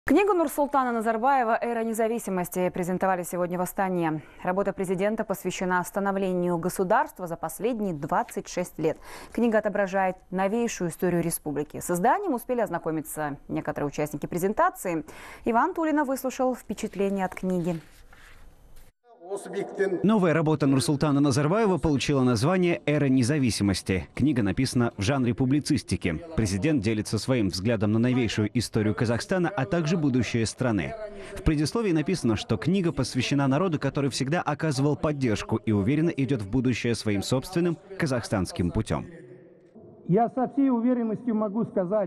Книгу Нурсултана Назарбаева «Эра независимости» презентовали сегодня в Астане. Работа президента посвящена становлению государства за последние 26 лет. Книга отображает новейшую историю республики. С изданием успели ознакомиться некоторые участники презентации. Иван Тулина выслушал впечатления от книги. Новая работа Нурсултана Назарбаева получила название «Эра независимости». Книга написана в жанре публицистики. Президент делится своим взглядом на новейшую историю Казахстана, а также будущее страны. В предисловии написано, что книга посвящена народу, который всегда оказывал поддержку и уверенно идет в будущее своим собственным казахстанским путем. Я со всей уверенностью могу сказать,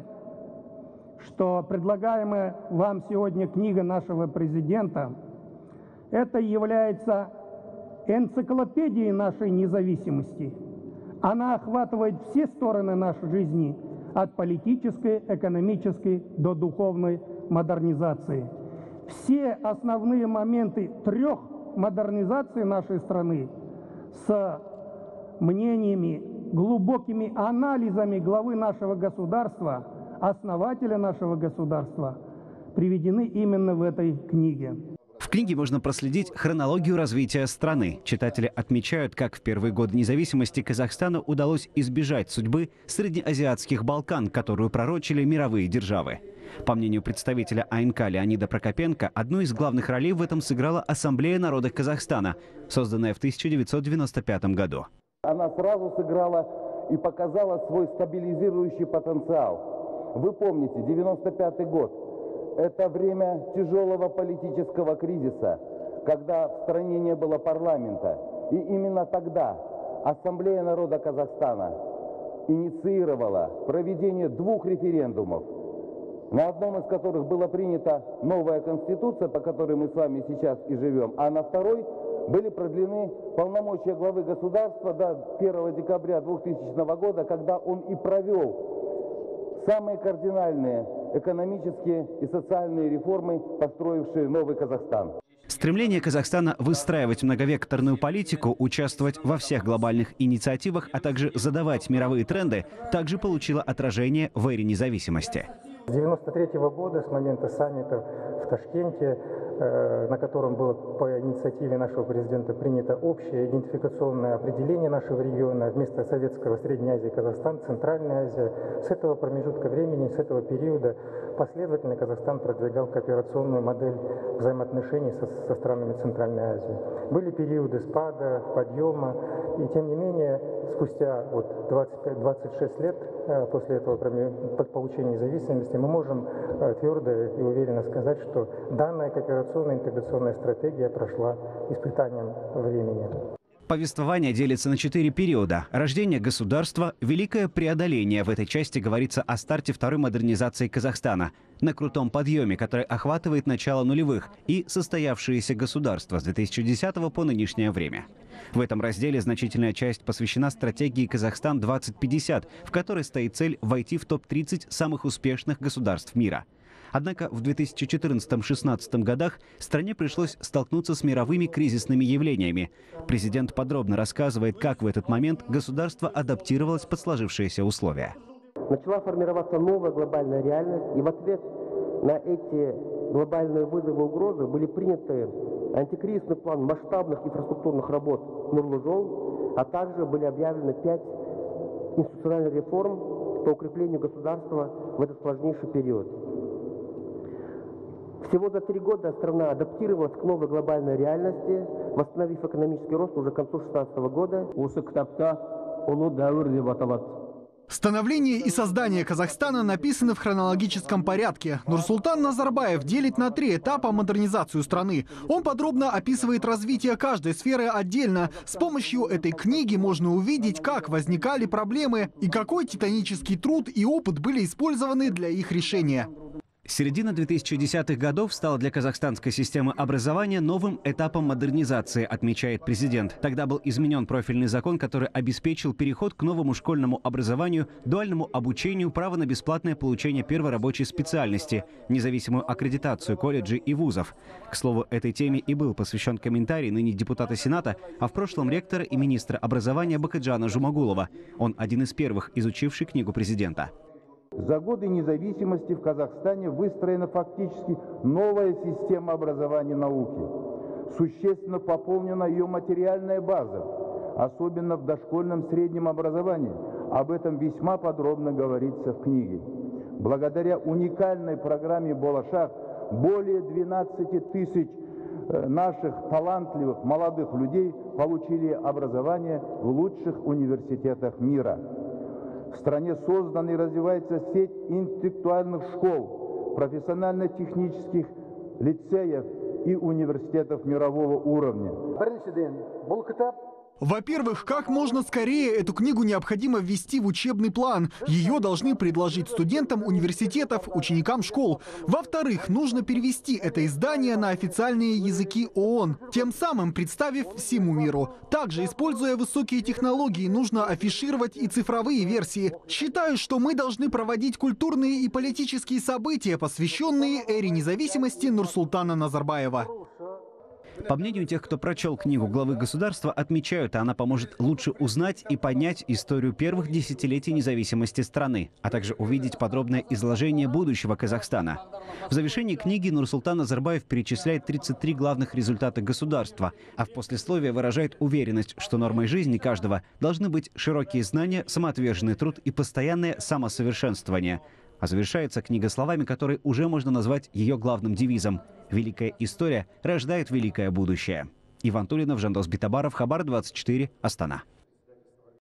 что предлагаемая вам сегодня книга нашего президента – это является энциклопедией нашей независимости. Она охватывает все стороны нашей жизни, от политической, экономической до духовной модернизации. Все основные моменты трех модернизаций нашей страны с мнениями, глубокими анализами главы нашего государства, основателя нашего государства, приведены именно в этой книге. В книге можно проследить хронологию развития страны. Читатели отмечают, как в первые годы независимости Казахстану удалось избежать судьбы среднеазиатских Балкан, которую пророчили мировые державы. По мнению представителя АНК Леонида Прокопенко, одну из главных ролей в этом сыграла Ассамблея народов Казахстана, созданная в 1995 году. Она сразу сыграла и показала свой стабилизирующий потенциал. Вы помните, 1995 год. Это время тяжелого политического кризиса, когда в стране не было парламента. И именно тогда Ассамблея народа Казахстана инициировала проведение двух референдумов, на одном из которых была принята новая конституция, по которой мы с вами сейчас и живем, а на второй были продлены полномочия главы государства до 1 декабря 2000 года, когда он и провел самые кардинальные экономические и социальные реформы, построившие новый Казахстан. Стремление Казахстана выстраивать многовекторную политику, участвовать во всех глобальных инициативах, а также задавать мировые тренды, также получило отражение в эре независимости. С 1993 года, с момента саммита в Ташкенте, на котором было по инициативе нашего президента принято общее идентификационное определение нашего региона вместо советского Средняя Азия, Казахстан, Центральная Азия. С этого промежутка времени, с этого периода последовательно Казахстан продвигал кооперационную модель взаимоотношений со странами Центральной Азии. Были периоды спада, подъема, и тем не менее, спустя 26 лет после этого получения независимости мы можем твердо и уверенно сказать, что данная кооперационная интеграционная стратегия прошла испытанием времени. Повествование делится на 4 периода. Рождение государства, великое преодоление. В этой части говорится о старте второй модернизации Казахстана, на крутом подъеме, который охватывает начало нулевых, и состоявшееся государство с 2010 по нынешнее время. В этом разделе значительная часть посвящена стратегии «Казахстан-2050», в которой стоит цель войти в топ-30 самых успешных государств мира. Однако в 2014-2016 годах стране пришлось столкнуться с мировыми кризисными явлениями. Президент подробно рассказывает, как в этот момент государство адаптировалось под сложившиеся условия. Начала формироваться новая глобальная реальность, и в ответ на эти глобальные вызовы и угрозы были приняты антикризисный план масштабных инфраструктурных работ «Нурлы жол», а также были объявлены 5 институциональных реформ по укреплению государства в этот сложнейший период. Всего за 3 года страна адаптировалась к новой глобальной реальности, восстановив экономический рост уже к концу 2016 года. Становление и создание Казахстана написаны в хронологическом порядке. Нурсултан Назарбаев делит на 3 этапа модернизацию страны. Он подробно описывает развитие каждой сферы отдельно. С помощью этой книги можно увидеть, как возникали проблемы и какой титанический труд и опыт были использованы для их решения. Середина 2010-х годов стала для казахстанской системы образования новым этапом модернизации, отмечает президент. Тогда был изменен профильный закон, который обеспечил переход к новому школьному образованию, дуальному обучению, право на бесплатное получение первой рабочей специальности, независимую аккредитацию колледжей и вузов. К слову, этой теме и был посвящен комментарий ныне депутата Сената, а в прошлом ректора и министра образования Бакытжана Жумагулова. Он один из первых, изучивший книгу президента. За годы независимости в Казахстане выстроена фактически новая система образования и науки. Существенно пополнена ее материальная база, особенно в дошкольном среднем образовании. Об этом весьма подробно говорится в книге. Благодаря уникальной программе «Болашак» более 12 тысяч наших талантливых молодых людей получили образование в лучших университетах мира. В стране создана и развивается сеть интеллектуальных школ, профессионально-технических лицеев и университетов мирового уровня. Во-первых, как можно скорее эту книгу необходимо ввести в учебный план. Ее должны предложить студентам университетов, ученикам школ. Во-вторых, нужно перевести это издание на официальные языки ООН, тем самым представив всему миру. Также, используя высокие технологии, нужно афишировать и цифровые версии. Считаю, что мы должны проводить культурные и политические события, посвященные эре независимости Нурсултана Назарбаева. По мнению тех, кто прочел книгу главы государства, отмечают, она поможет лучше узнать и понять историю первых десятилетий независимости страны, а также увидеть подробное изложение будущего Казахстана. В завершении книги Нурсултан Назарбаев перечисляет 33 главных результата государства, а в послесловии выражает уверенность, что нормой жизни каждого должны быть широкие знания, самоотверженный труд и постоянное самосовершенствование. А завершается книга словами, которые уже можно назвать ее главным девизом: «Великая история рождает великое будущее». Иван Тулинов, Жандос Битабаров, Хабар 24, Астана.